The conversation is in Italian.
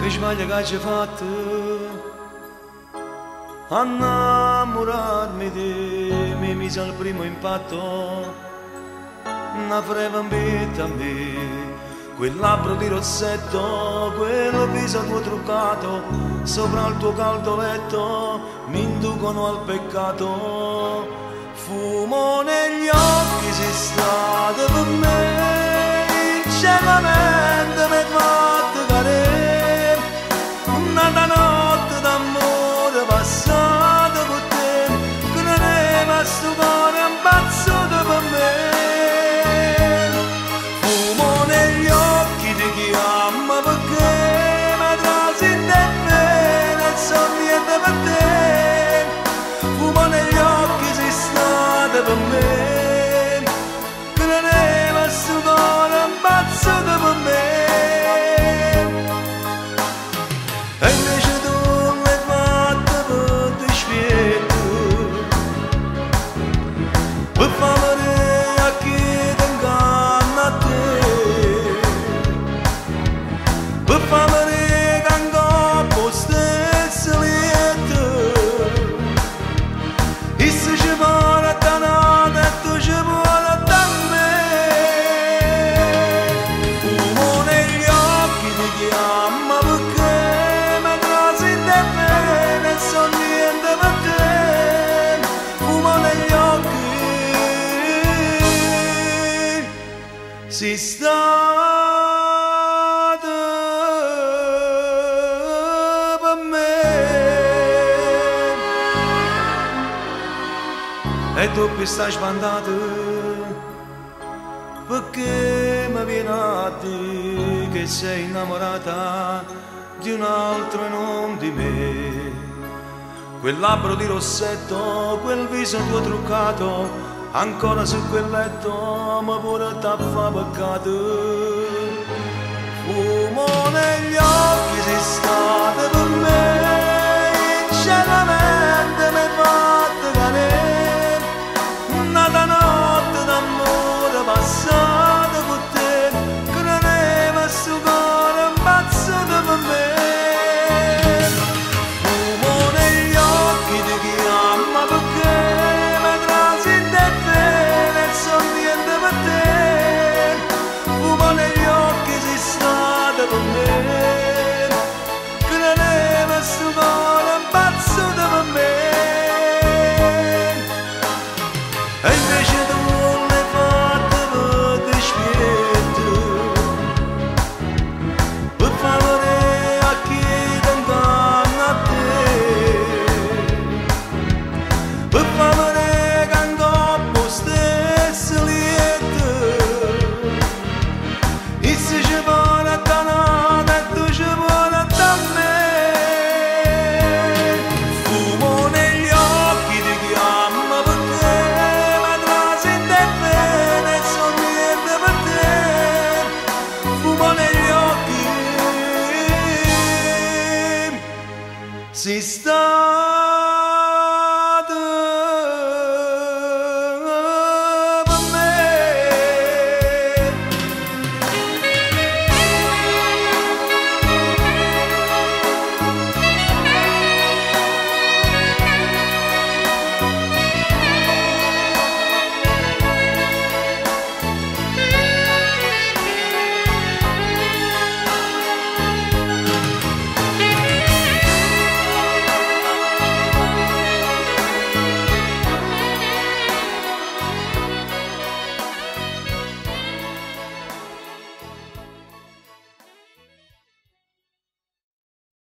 mi sbaglia che ci fatto a innamorarmi di te, mi mise al primo impatto una freva in vita a me, quel labbro di rossetto, quel viso tuo truccato sopra il tuo caldo letto mi inducono al peccato. Fumo negli occhi, sei stato per me, ingenuamente mi hai fatto cadere, una notte d'amore passata con te, che non è rimasto cuore ammazzato per me. Fumo negli occhi di chi ama perché mi trasi in te bene e so niente per te. Fumo negli occhi, sei stata per me, che non è rimasto cuore ammazzato per me. E invece tu l'hai fatta per dispietto, per favore a chi ti inganna a te, per favore che ancora stesso lieto, e se ci vuole da notte e tu ci vuole da me. Fumo negli occhi di chi ama perché mi trasi in te bene e so niente per te. Fumo negli occhi, sei stata per me. E tu mi stai sbandata perché mi viene a dire che sei innamorata di un altro e non di me. Quel labbro di rossetto, quel viso tuo truccato, ancora su quel letto mi pure t'affa peccato. Fumo negli occhi, sei stata per me, ingenuamente mi hai fatto cadere, una notte d'amore passata